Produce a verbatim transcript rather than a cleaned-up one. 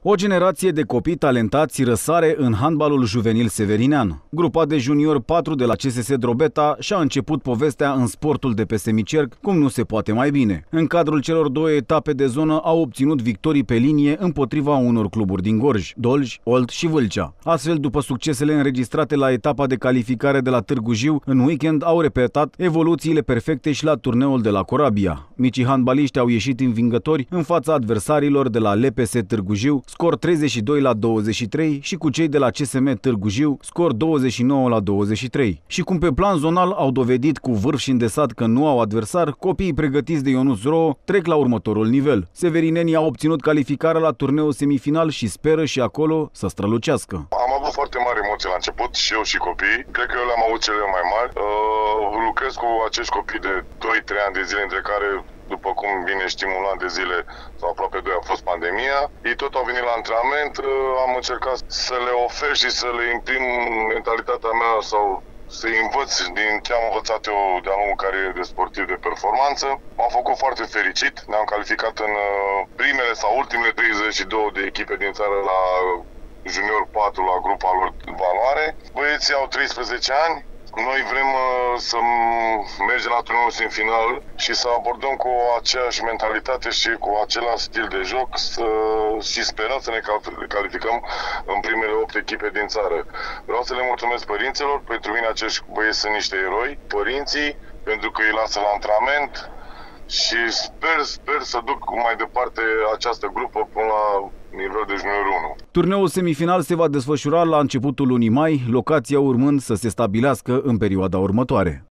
O generație de copii talentați răsare în handbalul juvenil severinean. Grupa de junior patru de la C S S Drobeta și-a început povestea în sportul de pe semicerc, cum nu se poate mai bine. În cadrul celor două etape de zonă au obținut victorii pe linie împotriva unor cluburi din Gorj, Dolj, Olt și Vâlcea. Astfel, după succesele înregistrate la etapa de calificare de la Târgu Jiu, în weekend au repetat evoluțiile perfecte și la turneul de la Corabia. Micii handbaliști au ieșit învingători în fața adversarilor de la L P S Târgu Jiu, scor treizeci și doi la douăzeci și trei, și cu cei de la C S M Târgu Jiu, scor douăzeci și nouă la douăzeci și trei. Și cum pe plan zonal au dovedit cu vârf și îndesat că nu au adversar, copiii pregătiți de Ionuț Ro trec la următorul nivel. Severinenii au obținut calificarea la turneul semifinal și speră și acolo să strălucească. Am avut foarte mari emoții la început, și eu și copiii. Cred că eu le-am avut cele mai mari. Uh, lucrez cu acești copii de doi trei ani de zile, între care, după cum bine știm, un an de zile sau aproape doi a fost pandemia. Ei tot au venit la antrenament, am încercat să le ofer și să le imprim mentalitatea mea sau să-i învăț din ce am învățat eu de-a lungul carierei de sportiv de performanță. M-am făcut foarte fericit, ne-am calificat în primele sau ultimele treizeci și două de echipe din țară la junior patru, la grupa lor valoare. Băieții au treisprezece ani. Noi vrem uh, să mergem la turneul semifinal și să abordăm cu aceeași mentalitate și cu același stil de joc să, și sperăm să ne calificăm în primele opt echipe din țară. Vreau să le mulțumesc părinților, pentru mine acești băieți sunt niște eroi, părinții, pentru că îi lasă la antrenament și sper, sper să duc mai departe această grupă până la nivel de junior unu. Turneul semifinal se va desfășura la începutul lunii mai, locația urmând să se stabilească în perioada următoare.